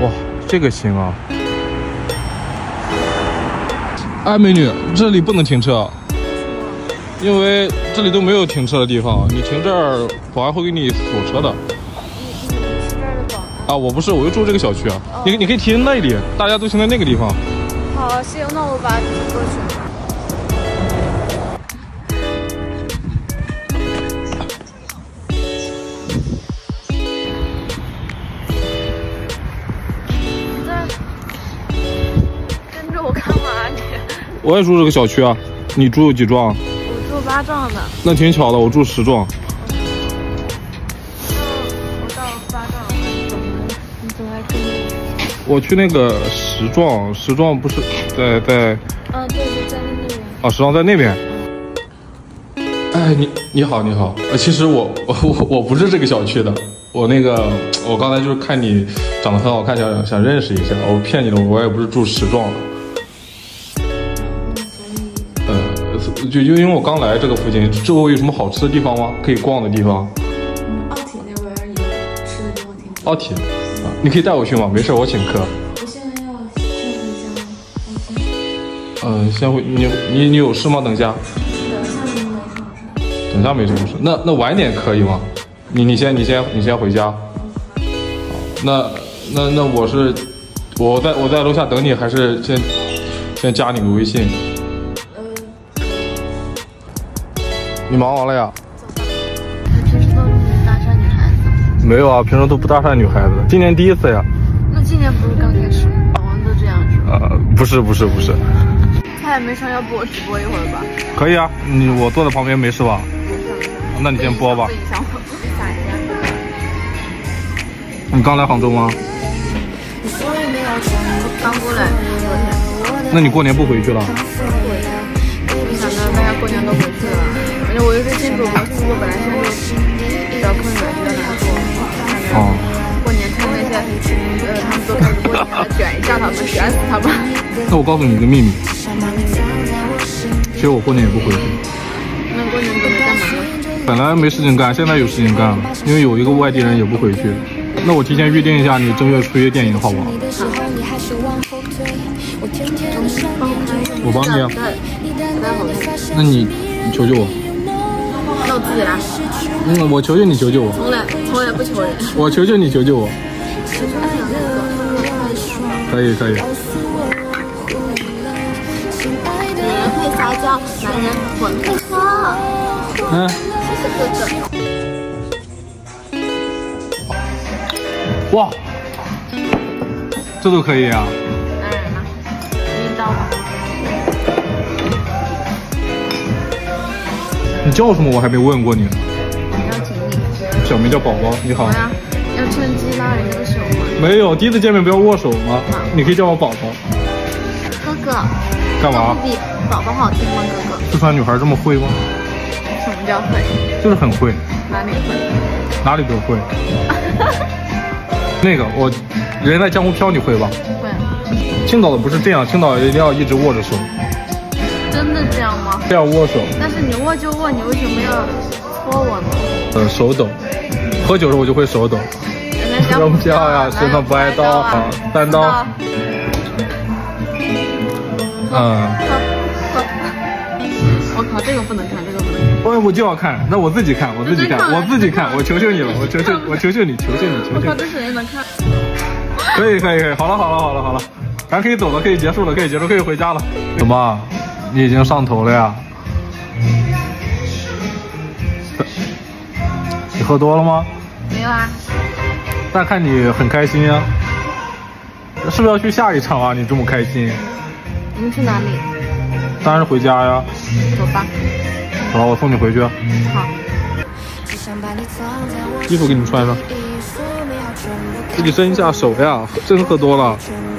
哇，这个行啊！哎，美女，这里不能停车，因为这里都没有停车的地方。你停这儿，保安会给你锁车的。 你是这儿的保安？ 啊，我不是，我就住这个小区啊。你可以停那里，大家都停在那个地方。 好，行，那我把它停过去。 我也住这个小区啊，你住几幢？ 我住8幢的。 那挺巧的，我住10幢。 我到8幢，你怎么还跟我？ 我去那个10幢不是在？对，在那边。 啊，10幢在那边。哎，你好。其实我不是这个小区的，我刚才就是看你长得很好看，想认识一下。我骗你的，我也不是住10幢的。 就因为我刚来这个附近，周围有什么好吃的地方吗？可以逛的地方？ 奥体那边有吃的地方挺多。 奥体啊，你可以带我去吗？没事，我请客。 我现在要先回家。 先回你有事吗？等下。等下没什么事。那晚点可以吗？你先回家。好，那我在楼下等你，还是先加你个微信？ 你忙完了呀？ 你平时都是搭讪女孩子？ 没有啊，平时都不搭讪女孩子，今年第一次呀。 那今年不是刚开始吗？我们都这样是吧？ 不是。 他也没上，要不我直播一会儿吧？ 可以啊，我坐在旁边没事吧？那你先播吧。 问一下我，打一下。 你刚来杭州吗？ 刚过来，昨天。 那你过年不回去了？ 没想到大家过年都回去了。 反正我又是新主播，新主播本来现在就找客人比较难做。哦。过年看那些，他们都开始过年了，卷一下他们，卷死他们。 那我告诉你一个秘密，其实我过年也不回去。 那过年准备干嘛呢？ 本来没事情干，现在有事情干了，因为有一个外地人也不回去。那我提前预定一下你正月初一电影，好不好？我帮你啊。那你求求我。 那我自己来。 我求求你，求求我。 从来不求人。 我求求你，求求我。可以。 女人会撒娇，男人混配合。谢谢哥哥。 哇，这都可以啊。 当然了，一刀吧。 你叫什么？我还没问过你。 我邀请你。 小名叫宝宝，你好。 呀，要趁机拉人家的手吗？ 没有，第一次见面不要握手吗？你可以叫我宝宝。 哥哥。 干嘛？ 比宝宝好听吗？哥哥。 四川女孩这么会吗？ 什么叫会？ 就是很会。 哪里会？ 哪里都会。那个我，人在江湖飘，你会吧？ 会。 青岛的不是这样，青岛一定要一直握着手。 真的这样吗？ 这样握手。但是你握就握，你为什么要搓我呢？ 手抖。喝酒的时候我就会手抖。扔票呀，身上不挨刀啊，3刀。 我靠，这个不能看，这个不能看。 我就要看，那我自己看，我求求你了，我求求你。 我靠，这谁能看？ 可以，好了，咱可以走了，可以结束了，可以回家了。怎么？ 你已经上头了呀？你喝多了吗？ 没有啊。 但看你很开心啊，是不是要去下一场啊？你这么开心。 你们去哪里？ 当然是回家呀。 走吧。 好，我送你回去。 好。 衣服给你穿上。自己伸一下手呀，真喝多了。